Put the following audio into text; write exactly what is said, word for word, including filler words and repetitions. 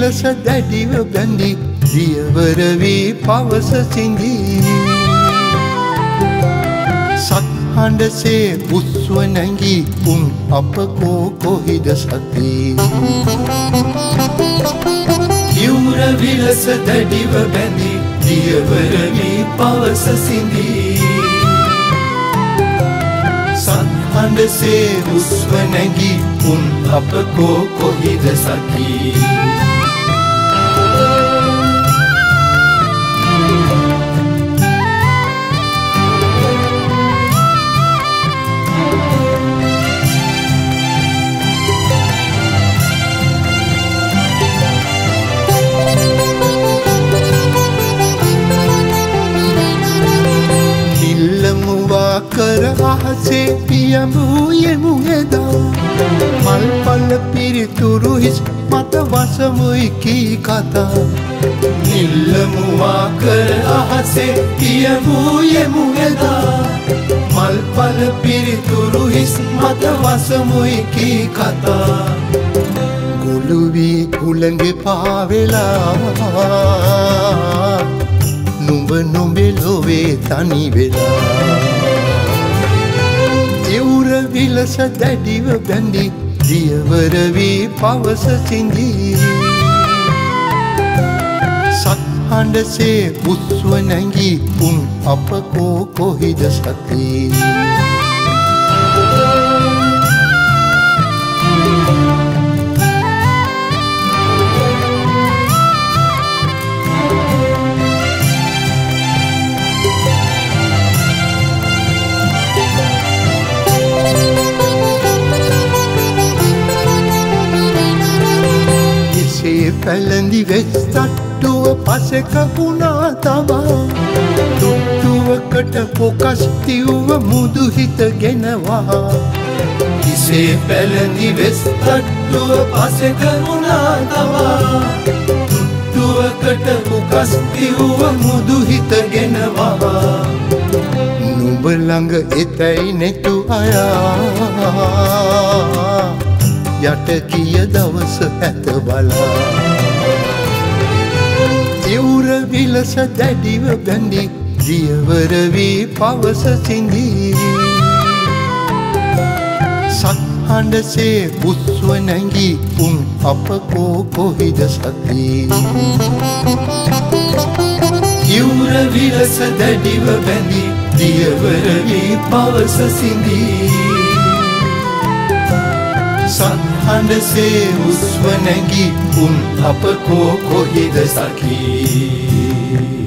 විලස දැඩිව බැඳි දියවර වී පවස සිඳී සත්හඬසේ උස්ව නැගී උන් අප කෝ කොහිද සති යුර විලස දැඩිව බැඳි දියවර වී පවස සිඳී සත්හඬසේ උස්ව නැගී උන් අප කෝ කොහිද සති කර අහසේ පියඹුයෙමු එදා මල් පල පිරිතුරු හිස් මත වසමුයි කී කතා නිල්ලමුවා කර අහසේ පියඹුයෙමු එදා මල් පල පිරිතුරු හිස් මත වසමුයි කී කතා ගුළු වී කුළඟ පාවෙලා නුඹ නොඹේ ලොවේ තනි වෙලා යුර විලස දැඩිව බැඳි දියවර වී පවස සිඳී සත්හඬසේ උස්ව නැගී උන් අප කෝ කොහිද සති පැළඳි වෙස් තට්ටුව පසෙක වුණා තමා තුට්ටුවකට පොකස් තිව්ව මුදු හිත ගෙනවා කිසේ පැළඳි වෙස් තට්ටුව පසෙක වුණා තමා තුට්ටුවකට පොකස් තිව්ව මුදු හිත ගෙනවා නුඹ ළඟ එතැයි නෙතු අයා යට කිය දවස ඇත බලා යුර විලස දැඩිව බැඳි දියවර වී පවස සිඳී සත්හඬසේ උස්ව නැගී උන් අප කෝ කොහිද සති යුර විලස දැඩිව බැඳි දියවර වී පවස සිඳී සත්හඬසේ උස්ව නැගී උන් අප කෝ කොහිද සඛී